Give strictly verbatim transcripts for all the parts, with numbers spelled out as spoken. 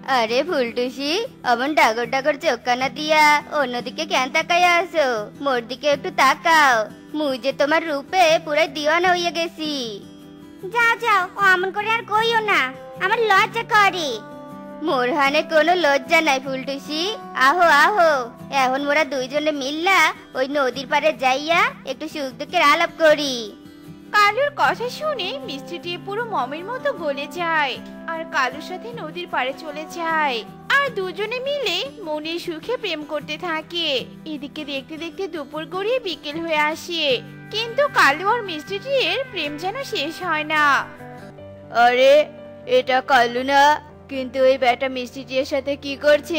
আরে ফুলটুসি, অমন ডাগর ডাগর চোখ কানা দিয়া অন্যদিকে কেন তাকাইয়া আছো? মোর দিকে একটু তাকাও। মুই যে তোমার রূপে পুরাই দিওয়ানা হইয়া গেছি। যাও যাও, অমন করে আর কইও না, আমার লজ্জা করে। মোর হানে কোনো লজ্জা নাই ফুলটুসি। আহো আহো, এখন মোরা দুইজনে মিল্লা ওই নদীর পাড়ে যাইয়া একটু সুখ দুঃখের আলাপ করি। কালুর কথা শুনে মিষ্টিটি পুরো মমের মতো গলে যায় আর কালুর সাথে নদীর পাড়ে চলে যায় আর দুজনে মিলে মনের সুখে প্রেম করতে থাকে। এদিকে দেখতে দেখতে দুপুর গড়িয়ে বিকেল হয়ে আসে, কিন্তু কালু আর মিষ্টিটির প্রেম যেন শেষ হয় না। আরে এটা কালু না, কিন্তু এই ব্যাটা মিষ্টিটির সাথে কি করছে?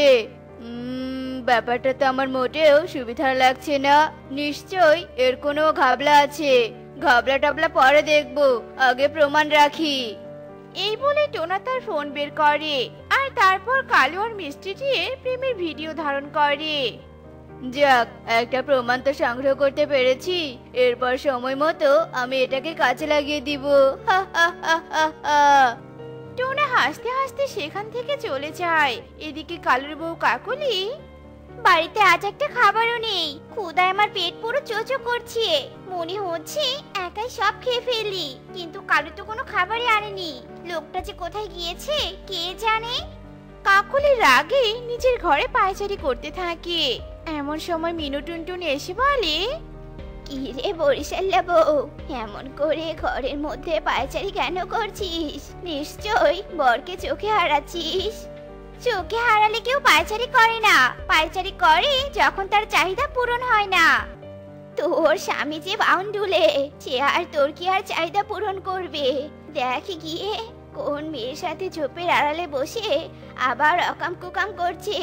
উম, ব্যাপারটা তো আমার মোটেও সুবিধার লাগছে না। নিশ্চয় এর কোনো ঘাবলা আছে। ঘাবলা টাবলা পরে দেখবো, আগে প্রমাণ রাখি। এই বলে টোনা তার ফোন বের করে আর তারপর কালু আর মিষ্টিটির প্রেমের ভিডিও ধারণ করে। যাক, একটা প্রমাণ তো সংগ্রহ করতে পেরেছি। এরপর সময় মতো আমি এটাকে কাজে লাগিয়ে দিব। হা হা হা হা হা। টোনা হাসতে হাসতে সেখান থেকে চলে যায়। এদিকে কালুর বউ কাকুলি, বাড়িতে আজ একটা খাবারও নেই, ক্ষুধায় আমার পেট পুরো চোচো করছে। মনে হচ্ছে একাই সব খেয়ে ফেলি, কিন্তু কালু তো কোনো খাবারই আনেনি। লোকটা যে কোথায় গিয়েছে কে জানে। কাকুলি রাগে নিজের ঘরে পায়চারি করতে থাকে। এমন সময় মিনু টুনটুন এসে বলে, কি রে বরিশাল্লা বউ, এমন করে ঘরের মধ্যে পায়চারি কেন করছিস? নিশ্চয় বরকে চোখে হারাচ্ছিস। চোখে হারালে কেউ পায়চারি করে না, পায়চারি করে যখন তার চাহিদা পূরণ হয় না। তোর স্বামী যে বাউন্ডুলে, সে আর তোর কি আর চাহিদা পূরণ করবে? দেখ গিয়ে কোন মেয়ের সাথে ঝোপের আড়ালে বসে আবার অকাম কুকাম করছে।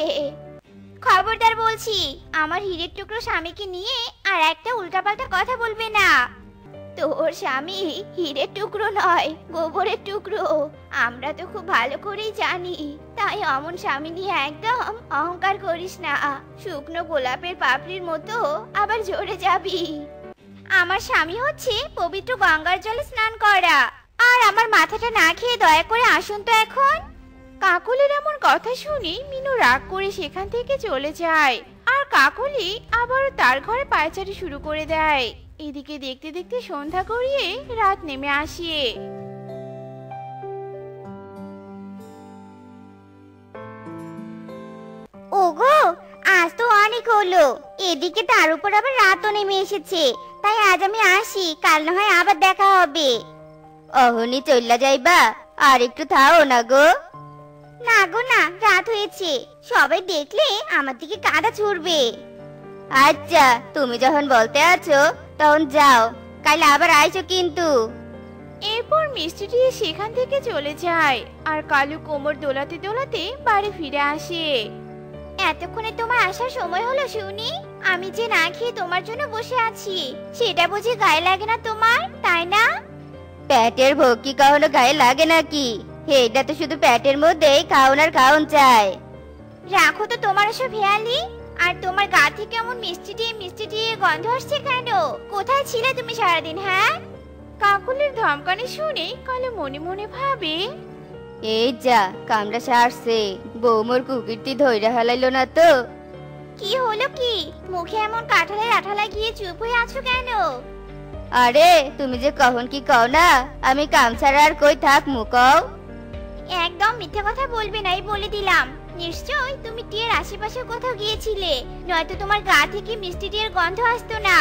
খবরদার বলছি, আমার হীরের টুকরো স্বামীকে নিয়ে আর একটা উল্টাপাল্টা কথা বলবে না। তোর স্বামী হীরের টুকরো নয়, গোবরের টুকরো। আমরা তো খুব ভালো করেই জানি। তাই অমন স্বামী নিয়ে একদম অহংকার করিস না। শুকনো গোলাপের পাপড়ির মতো আবার ঝরে যাবি। আমার স্বামী হচ্ছে পবিত্র গঙ্গার জলে স্নান করা, আর আমার মাথাটা না খেয়ে দয়া করে আসুন তো এখন। কাকুলির এমন কথা শুনে মিনু রাগ করে সেখান থেকে চলে যায় আর কাকুলি আবার তার ঘরে পায়চারি শুরু করে দেয়। এদিকে দেখতে দেখতে সন্ধ্যা গড়িয়ে রাত নেমে আসে। ওগো, আজ তো অনেক হলো, এদিকে তার উপর আবার রাতও নেমে এসেছে। তাই আজ আমি আসি, কাল না হয় আবার দেখা হবে। অহনি চল্লা যাইবা? আর একটু থাও না গো। না গো না, রাত হয়েছে, সবাই দেখলে আমার দিকে কাদা ছুড়বে। আচ্ছা, তুমি যখন বলতে আছো তখন যাও, কাল আবার আইসো কিন্তু। এরপর মিষ্টিটি সেখান থেকে চলে যায় আর কালু কোমর দোলাতে দোলাতে বাড়ি ফিরে আসে। এতক্ষণে তোমার আসার সময় হলো শুনি? আমি যে না খেয়ে তোমার জন্য বসে আছি, সেটা বুঝি গায়ে লাগে না তোমার, তাই না? পেটের ভোগ কি কখনো গায়ে লাগে নাকি? এটা তো শুধু পেটের মধ্যেই খাওন আর খাওন চায়। রাখো তো তোমার এসব হেয়ালি। আর তোমার গা থেকে কেমন মিষ্টি দিয়ে মিষ্টি দিয়ে গন্ধ আসছে কেন? কোথায় ছিলে তুমি সারাদিন? হ্যাঁ, কাকুলির ধমকানি শুনে কালু মনে মনে ভাবে, এই যা কামড়া সারছে, বৌমোর কুকিরটি ধইরা হালাইলো না তো? কি হলো কি? মুখে এমন কাঁঠালের আঠা লাগিয়ে চুপ হয়ে আছো কেন? আরে তুমি যে কখন কি কও না, আমি কাম ছাড়া আর কই থাক মুকও। একদম মিথ্যে কথা বলবে না, এই বলে দিলাম। নিশ্চয় তুমি টিয়ের আশেপাশে কোথাও গিয়েছিলে, নয়তো তোমার গা থেকে মিষ্টি টিয়ের গন্ধ আসতো না।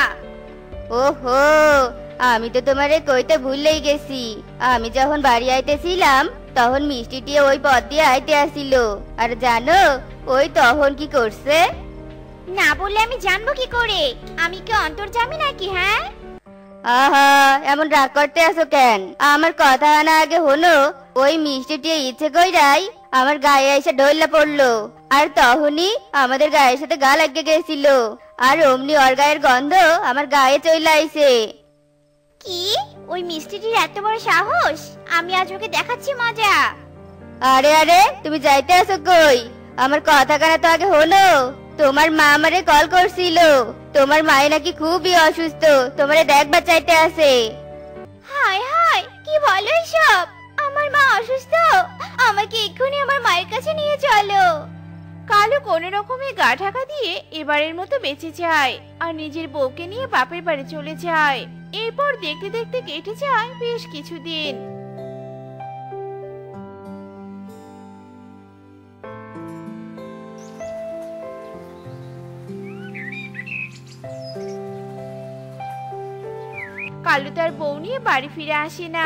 ওহো, আমি তো তোমারে কইতে ভুললেই গেছি। আমি যখন বাড়ি আইতেছিলাম তখন মিষ্টি টিয়ে ওই পথ দিয়ে আইতে আসিল। আর জানো ওই তখন কি করছে? না বললে আমি জানবো কি করে? আমি কি অন্তর্জামী নাকি? হ্যাঁ, আহা, এমন রাগ করতে আছো কেন? আমার কথা না আগে হলো, ওই মিষ্টিটি ইচ্ছে কইরাই আমার গায়ে এসে ঢইলা পড়লো, আর তখনই আমাদের গায়ের সাথে গা লাগিয়ে গেছিল, আর অমনি ওর গায়ের গন্ধ আমার গায়ে চলে আইছে। কি? ওই মিষ্টিটির এত বড় সাহস? আমি আজ ওকে দেখাচ্ছি মজা। আরে আরে, তুমি যাইতে আছো কই? আমার কথা কানা তো আগে হলো। তোমার মা আমারে কল করছিল, তোমার মায়ে নাকি খুবই অসুস্থ, তোমারে দেখবার চাইতে আছে। হায় হায়, কি বলো এসব? আমার মা অসুস্থ? আমাকে এক্ষুনি আমার আমার মায়ের কাছে নিয়ে চলো। কালু কোনো রকমে গা ঢাকা দিয়ে এবারের মতো বেঁচে যায় আর নিজের বউকে নিয়ে বাপের বাড়ি চলে যায়। এরপর দেখতে দেখতে কেটে যায় বেশ কিছুদিন। কালু তার বউ নিয়ে বাড়ি ফিরে আসে না।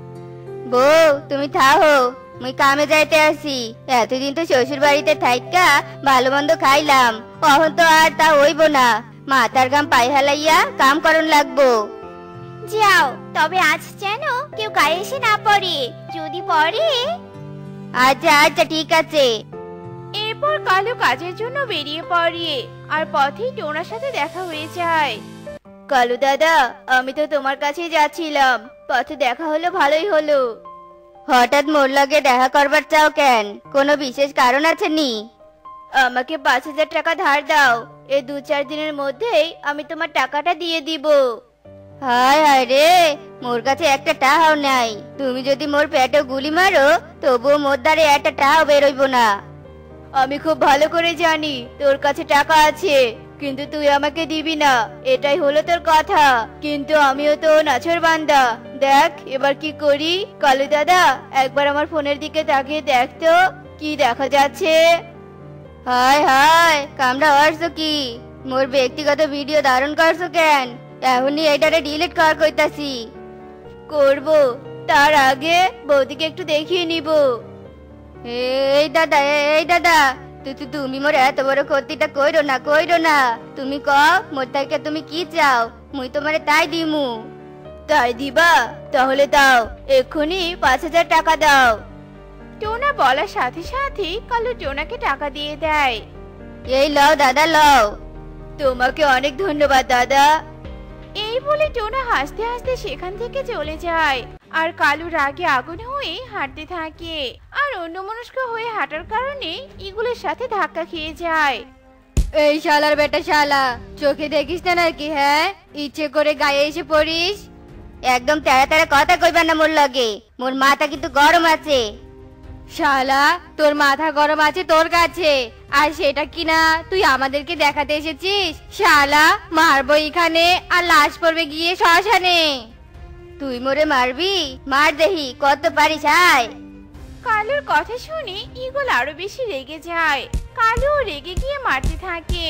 বউ তুমি থাকো, মুই কামে যাইতে আসি। এতদিন তো শ্বশুর বাড়িতে থাইকা ভালো মন্দ খাইলাম, কখন তো আর তা হইব না। মাথার গাম পায়ে হালাইয়া কাম করন লাগবো। যাও, তবে আজ যেন কেউ গায়ে এসে না পড়ে, যদি পড়ে। আচ্ছা আচ্ছা ঠিক আছে। এরপর কালু কাজের জন্য বেরিয়ে পড়ে আর পথেই টোনার সাথে দেখা হয়ে যায়। কালু দাদা, আমি তো তোমার কাছেই যাচ্ছিলাম, পথে দেখা হলো ভালোই হলো। হঠাৎ মোর লগে দেখা করবার চাও কেন? কোনো বিশেষ কারণ আছে নি? আমাকে পাঁচ হাজার টাকা ধার দাও, এই দু চার দিনের মধ্যেই আমি তোমার টাকাটা দিয়ে দিব। হায় হায় রে, মোর কাছে একটা টাকাও নাই। তুমি যদি মোর পেটে গুলি মারো তবুও মোর দ্বারে একটা টাকাও বেরোইব না। আমি খুব ভালো করে জানি তোর কাছে টাকা আছে, কিন্তু তুই আমাকে দিবি না, এটাই হলো তোর কথা। কিন্তু আমিও তো নাছর বান্দা, দেখ এবার কি করি। কালু দাদা, একবার আমার ফোনের দিকে তাকিয়ে দেখ তো, কি দেখা যাচ্ছে। হায় হায়, কামড়া হরছো কি? মোর ব্যক্তিগত ভিডিও ধারণ করছো কেন? এখনই এটারে ডিলিট কর কইতাছি। করব, তার আগে বৌদিকে একটু দেখিয়ে নিব। এই দাদা, এই দাদা, তুই তুমি মোর এত বড় ক্ষতিটা কইরো না, কইরো না। তুমি ক মোর থেকে তুমি কি চাও, মুই তোমারে তাই দিমু। তাই দিবা? তাহলে দাও, এক্ষুনি পাঁচ হাজার টাকা দাও। টোনা বলার সাথে সাথে কালু টোনাকে টাকা দিয়ে দেয়। এই লও দাদা, লও। তোমাকে অনেক ধন্যবাদ দাদা। এই বলে টোনা হাসতে হাসতে সেখান থেকে চলে যায় আর কালু রাগে আগুন হয়ে হাঁটতে থাকে আর অন্যমনস্ক হয়ে হাঁটার কারণে ইগলের সাথে ধাক্কা খেয়ে যায়। এই শালার বেটা শালা, চোখে দেখিস না নাকি? হ্যাঁ, ইচ্ছে করে গায়ে এসে পড়িস। একদম তেড়া তেড়া কথা কইবা না মোর লগে, মোর মাথা কিন্তু গরম আছে। শালা, তোর মাথা গরম আছে তোর কাছে, আর সেটা কিনা তুই আমাদেরকে দেখাতে এসেছিস। শালা, মারবো এখানে আর লাশ পড়বে গিয়ে শ্মশানে। তুই মোরে মারবি? মার দেহি কত পারিস। আয়। কালুর কথা শুনে ইগল আরো বেশি রেগে যায়। কালু রেগে গিয়ে মারতে থাকে।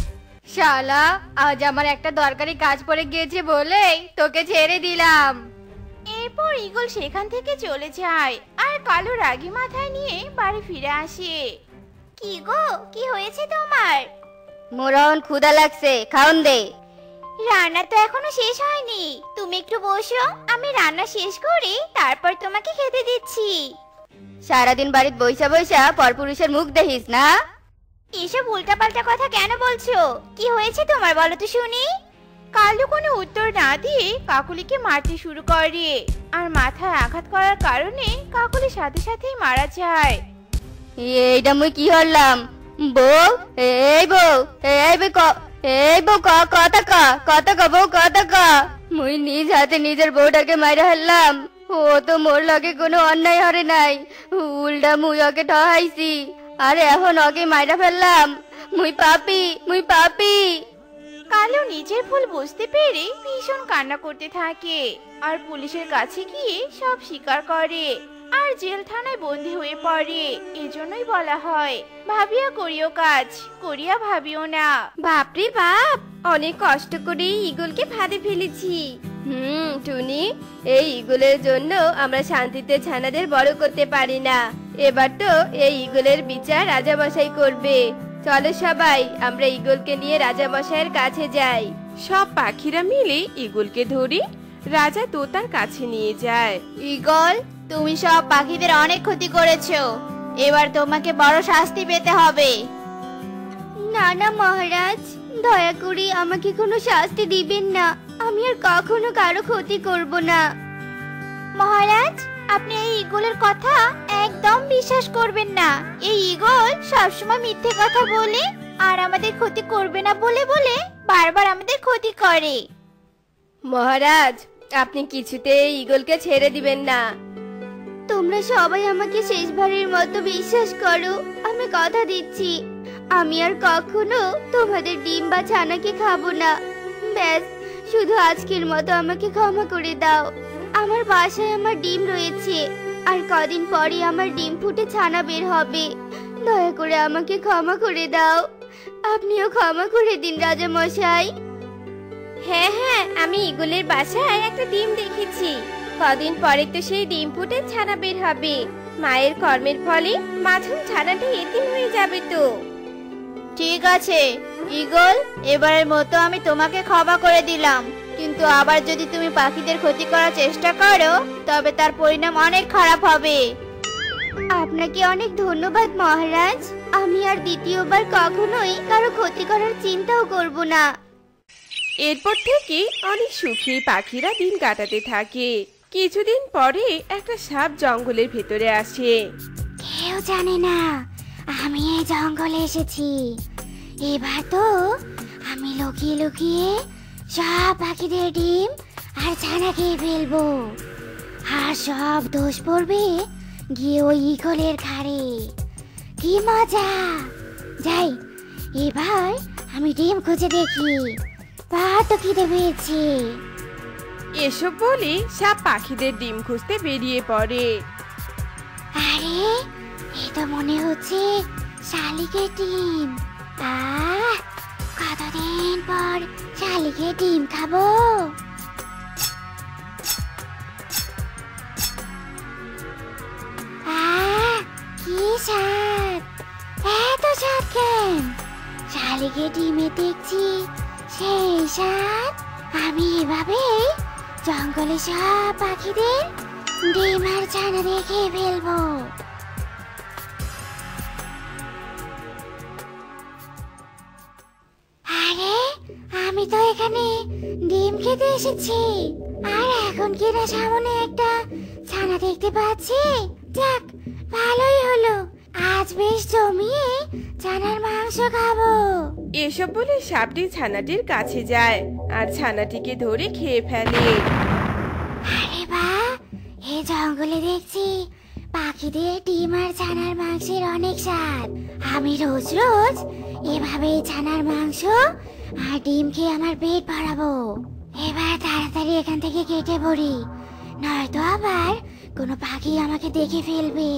শালা, আজ আমার একটা দরকারি কাজ পড়ে গিয়েছে বলেই তোকে ছেড়ে দিলাম। এরপর ইগল সেখান থেকে চলে যায় আর কালু রাগী মাথায় নিয়ে বাড়ি ফিরে আসে। কি গো, কি হয়েছে তোমার? মোরন ক্ষুধা লাগছে, খাওন দে। রান্না তো এখনো শেষ হয়নি, তুমি একটু বসো, আমি রান্না শেষ করে তারপর তোমাকে খেতে দিচ্ছি। সারাদিন বাড়িতে বইসা বইসা পরপুরুষের মুখ দেখিস না। এসব উল্টাপাল্টা কথা কেন বলছো? কি হয়েছে তোমার বলো তো শুনি। কালু কোনো উত্তর না দিয়ে কাকুলিকে মারতে শুরু করে আর মাথায় আঘাত করার কারণে কাকুলির সাথে সাথেই মারা যায়। এইটা মুই কি হলাম? বউ, এই বউ, এই বউ, এই বউ, কথা ক, কথা ক বউ, কথা ক। মুই নিজ হাতে নিজের বউটাকে মাইরা ফেললাম। ও তো মোর লগে কোনো অন্যায় হরে নাই, উল্টা মুই ওকে ঠহাইছি, আর এখন ওকে মাইরা ফেললাম। মুই পাপি, মুই পাপি। কালু নিজের ভুল বুঝতে পেরে ভীষণ কান্না করতে থাকে আর পুলিশের কাছে গিয়ে সব স্বীকার করে আর জেলখানায় বন্দী হয়ে পড়ে। এজন্যই বলা হয়, ভাবিয়া করিও কাজ, করিয়া ভাবিও না। বাপরে বাপ, অনেক কষ্ট করে ইগলকে ফাঁদে ফেলেছি। হুম টুনি, এই ইগলের জন্য আমরা শান্তিতে ছানাদের বড় করতে পারি না। এবার তো এই ইগলের বিচার রাজামশাই করবে। চলো সবাই আমরা ইগলকে নিয়ে রাজামশাইয়ের কাছে যাই। সব পাখিরা মিলে ইগলকে ধরে রাজা তোতার কাছে নিয়ে যায়। ইগল, তুমি সব পাখিদের অনেক ক্ষতি করেছো, এবার তোমাকে বড় শাস্তি পেতে হবে। না না মহারাজ, দয়া করে আমাকে কোনো শাস্তি দিবেন না, আমি আর কখনো কারো ক্ষতি করব না। মহারাজ, আপনি এই ঈগলের কথা একদম বিশ্বাস করবেন না। এই ঈগল সবসময় মিথ্যে কথা বলে আর আমাদের ক্ষতি করবে না বলে বলে বারবার আমাদের ক্ষতি করে। মহারাজ, আপনি কিছুতে ইগলকে ছেড়ে দিবেন না। তোমরা সবাই আমাকে শেষবারের মতো বিশ্বাস করো। আমি কথা দিচ্ছি আমি আর কখনো তোমাদের ডিম বা ছানাকে খাবো না। ব্যাস, শুধু আজকের মতো আমাকে ক্ষমা করে দাও। আমার বাসায় আমার ডিম রয়েছে, আর কদিন পরে আমার ডিম ফুটে ছানা বের হবে। দয়া করে আমাকে ক্ষমা করে দাও। আপনিও ক্ষমা করে দিন রাজা মশাই। হ্যাঁ হ্যাঁ, আমি ইগলের বাসায় একটা ডিম দেখেছি। কদিন পরে তো সেই ডিম ফুটে ছানা বের হবে। মায়ের কর্মের ফলে মাঝুম ছানাটা এতিম হয়ে যাবে তো। ঠিক আছে ঈগল, এবারের মতো আমি তোমাকে ক্ষমা করে দিলাম, কিন্তু আবার যদি তুমি পাখিদের ক্ষতি করার চেষ্টা করো তবে তার পরিণাম অনেক খারাপ হবে। আপনাকে অনেক ধন্যবাদ মহারাজ। আমি আর দ্বিতীয়বার কখনোই কারো ক্ষতি করার চিন্তাও করব না। এরপর থেকে অনেক সুখী পাখিরা দিন কাটাতে থাকে। কিছুদিন পরে একটা সাপ জঙ্গলের ভেতরে আসে। কেউ জানে না আমি এই জঙ্গলে এসেছি। এবার তো আমি লুকিয়ে লুকিয়ে সব পাখিদের ডিম আর ছানা খেয়ে ফেলবো, আর সব দোষ পড়বে গিয়ে ওই ঈগলের ঘাড়ে। কি মজা! যাই, এবার আমি ডিম খুঁজে দেখি। পাহাড় তো খিদে পেয়েছি। এসব বলে সাপ পাখিদের ডিম খুঁজতে বেরিয়ে পড়ে। আরে, এ তো মনে হচ্ছে শালিকের ডিম। আহ, কতদিন পর শালিকের ডিম খাবো। আহ, কি স্বাদ! এত স্বাদ কেন? শালিকের ডিমে দেখছি সেই স্বাদ। আমি এভাবে জঙ্গলে সব পাখিদের ডিম আর ছানা দিয়ে খেয়ে ফেলবো। আরে, আমি তো এখানে ডিম খেতে এসেছি, আর এখন কিনা সামনে একটা ছানা দেখতে পাচ্ছি। যাক, ভালোই হলো, আজ বেশ জমিয়ে ছানার মাংস খাবো। এসব বলে সাপটি ছানাটির কাছে যায় আর ছানাটিকে ধরে খেয়ে ফেলে। আরে বাহ, এই জঙ্গলে দেখছি পাখিদের ডিম আর ছানার মাংসের অনেক স্বাদ। আমি রোজ রোজ এভাবে ছানার মাংস আর ডিম খেয়ে আমার পেট ভরাবো। এবার তাড়াতাড়ি এখান থেকে কেটে পড়ি, নয়তো আবার কোনো পাখি আমাকে দেখে ফেলবে।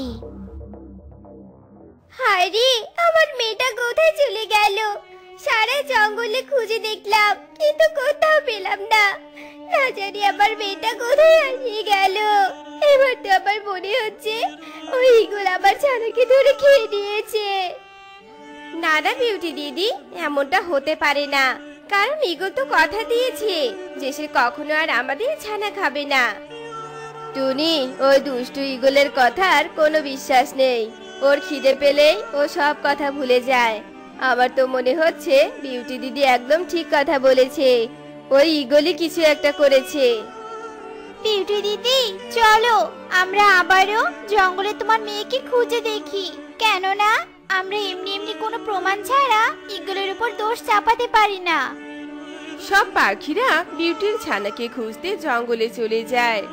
হায় রে, আমার মেয়েটা কোথায় চলে গেল? সারা জঙ্গলে খুঁজে দেখলাম, কিন্তু কোথাও পেলাম না। না জানি আমার মেয়েটা কোথায় হারিয়ে গেল। এবার তো আমার মনে হচ্ছে ওই ঈগল আমার ছানাকে ধরে খেয়ে নিয়েছে। না না বিউটি দিদি, এমনটা হতে পারে না, কারণ ঈগল তো কথা দিয়েছে যে সে কখনো আর আমাদের ছানা খাবে না। টুনি, ওই দুষ্টু ঈগলের কথার কোনো বিশ্বাস নেই। ওর খিদে পেলেই ও সব কথা ভুলে যায়। আমার তো মনে হচ্ছে বিউটি দিদি একদম ঠিক কথা বলেছে, ওই ঈগলই কিছু একটা করেছে। বিউটি দিদি, চলো আমরা আবারও জঙ্গলে তোমার মেয়েকে খুঁজে দেখি। কেননা আমরা এমনি এমনি কোনো প্রমাণ ছাড়া ঈগলের উপর দোষ চাপাতে পারি না। সব পাখিরা বিউটির ছানাকে খুঁজতে জঙ্গলে চলে যায়।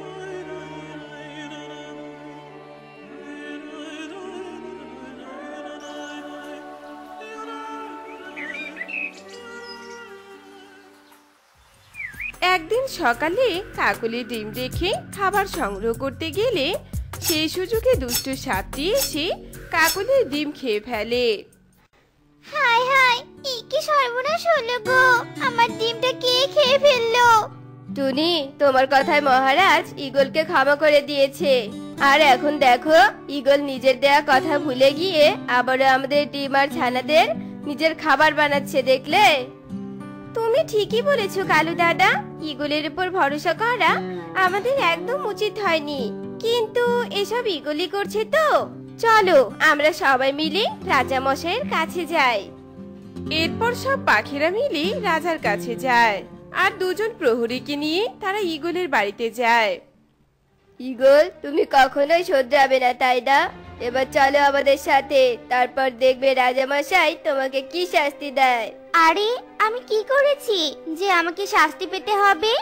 একদিন সকালে কাকলি ডিম দেখে খাবার সংগ্রহ করতে গেলে সেই সুযোগে দুষ্টু সাপটি এসে কাকলির ডিম খেয়ে ফেলে। হায় হায়, এই কি সর্বনাশ হলো গো! আমার ডিমটা কে খেয়ে ফেললো? টুনি, তোমার কথায় মহারাজ ঈগলকে ক্ষমা করে দিয়েছে। আর এখন দেখো, ঈগল নিজের দেয়া কথা ভুলে গিয়ে আবারও আমাদের ডিম আর ছানাদের নিজের খাবার বানাচ্ছে, দেখলে? তুমি ঠিকই বলেছো কালু দাদা, ঈগলের উপর ভরসা করা আমাদের একদম উচিত হয়নি, কিন্তু এসব ঈগলই করছে তো। চলো আমরা সবাই মিলে রাজা মশাইয়ের কাছে যাই। এরপর সব পাখিরা মিলে রাজার কাছে যায় আর দুজন প্রহরীকে নিয়ে তারা ঈগলের বাড়িতে যায়। ঈগল, তুমি কখনোই শোধরাবে না, তাই না? এবার চলো আমাদের সাথে, তারপর দেখবে রাজামশাই তোমাকে কি শাস্তি দেয়। আরে, আমি কি করেছি যে আমাকে শাস্তি পেতে হবে?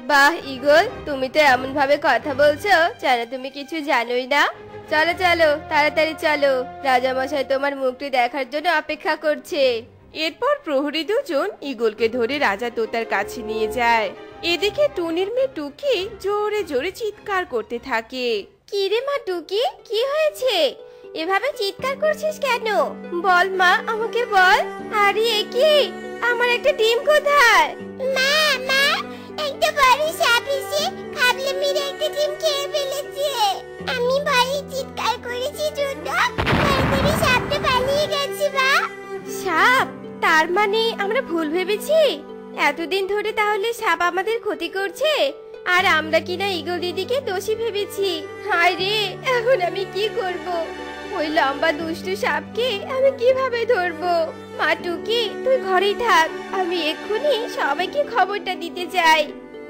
বাহ ঈগল, তুমি তো এমন ভাবে কথা বলছো যেন তুমি কিছু জানোই না। চলো চলো তাড়াতাড়ি চলো, রাজামশাই তোমার মুখটি দেখার জন্য অপেক্ষা করছে। এরপর প্রহরী দুজন ঈগলকে ধরে রাজা তোতার কাছে নিয়ে যায়। এদিকে টুনির মেয়ে টুকি জোরে জোরে চিৎকার করতে থাকে। কি রে মা টুকি, কি হয়েছে? এভাবে চিৎকার করছিস কেন? বল মা, আমাকে বল। আরে এ কি, আমার একটা ডিম কোথায়? মা মা, একটা বড় সাপ এসে খাবলে মেরে একটা ডিম খেয়ে ফেলেছে। আমি ভয়ে চিৎকার করেছি জন্য তাড়াতাড়ি সাপটা পালিয়ে গেছে। মা, সাপ? তার মানে আমরা ভুল ভেবেছি? এতদিন ধরে তাহলে সাপ আমাদের ক্ষতি করছে, আর আমরা কিনা ঈগল দিদিকে দোষী ভেবেছি। হায় রে, এখন আমি কি করব? ওই লম্বা দুষ্টু সাপকে আমি কিভাবে ধরবো? মা টুকি, তুই ঘরেই থাক, আমি এক্ষুনি সবাইকে খবরটা দিতে যাই।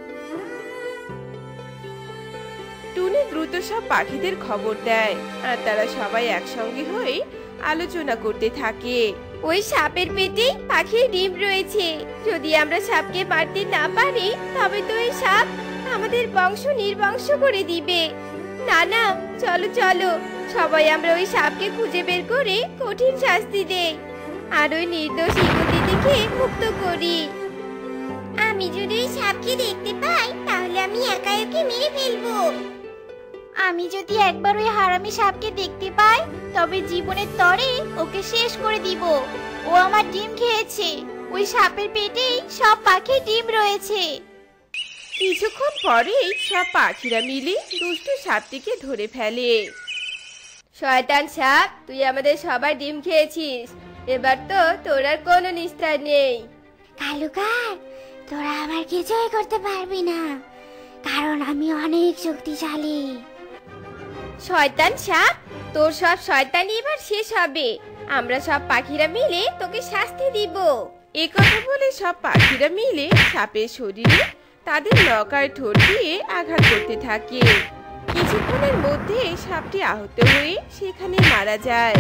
টুনি দ্রুত সব পাখিদের খবর দেয়, আর তারা সবাই একসঙ্গে হয়ে আলোচনা করতে থাকে। ওই সাপের পেটে পাখির ডিম রয়েছে, যদি আমরা সাপকে মারতে না পারি তবে তো এই সাপ আমাদের বংশ নির্বংশ করে দিবে। না না, চলো চলো, সবাই আমরা ওই সাপকে খুঁজে বের করে কঠিন শাস্তি দেই, আর ওই নির্দোষ ঈগল দিদিকে মুক্ত করি। আমি যদি ওই সাপকে দেখতে পাই তাহলে আমি একাই ওকে মেরে ফেলবো। আমি যদি একবার ওই হারামি সাপকে দেখতে পাই তবে জীবনের তরে ওকে শেষ করে দিব। ও আমার ডিম খেয়েছে, ওই সাপের পেটেই সব পাখির ডিম রয়েছে। কিছুক্ষণ পরেই সব পাখিরা মিলে দুষ্টু সাপটিকে ধরে ফেলে। শয়তান সাপ, তুই আমাদের সবার ডিম খেয়েছিস, এবার তো তোর আর কোনো নিস্তার নেই। কালুকার, তোরা আমার কিছুই করতে পারবি না, কারণ আমি অনেক শক্তিশালী। শয়তান সাপ, তোর সব শয়তানি এবার শেষ হবে, আমরা সব পাখিরা মিলে তোকে শাস্তি দিব। এ কথা বলে সব পাখিরা মিলে সাপের শরীরে তাদের নখার ঠোঁট দিয়ে আঘাত করতে থাকে। কিছুক্ষণের মধ্যে সাপটি আহত হয়ে সেখানে মারা যায়।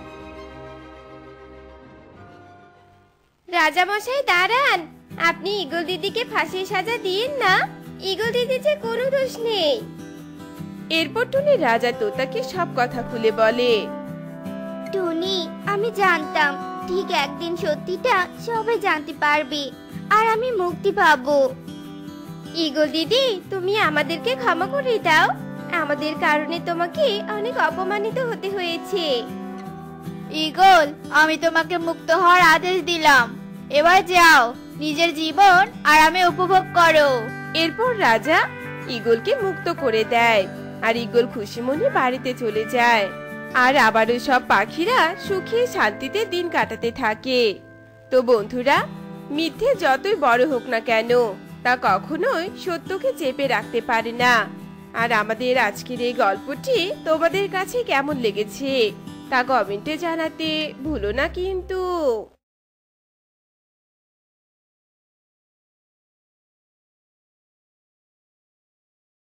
রাজামশাই দাঁড়ান, আপনি ঈগল দিদিকে ফাঁসির সাজা দিয়েন না, ঈগল দিদি যে কোনো দোষ নেই। এরপর টুনি রাজা তোতাকে সব কথা খুলে বলে। টুনি, আমি জানতাম ঠিক একদিন সত্যিটা সবাই জানতে পারবে আর আমি মুক্তি পাবো। ঈগল দিদি, তুমি আমাদেরকে ক্ষমা করে দাও, আমাদের কারণে তোমাকে অনেক অপমানিত হতে হয়েছে। ঈগল, আমি তোমাকে মুক্ত হওয়ার আদেশ দিলাম, এবার যাও, নিজের জীবন আরামে উপভোগ করো। এরপর রাজা ঈগলকে মুক্ত করে দেয়, আর ঈগল খুশি মনে বাড়িতে চলে যায়। আর আবারও সব পাখিরা সুখে শান্তিতে দিন কাটাতে থাকে। তো বন্ধুরা, মিথ্যে যতই বড় হোক না কেন, তা কখনোই সত্যকে চেপে রাখতে পারে না। আর আমাদের আজকের এই গল্পটি তোমাদের কাছে কেমন লেগেছে তা কমেন্টে জানাতে ভুলো না কিন্তু।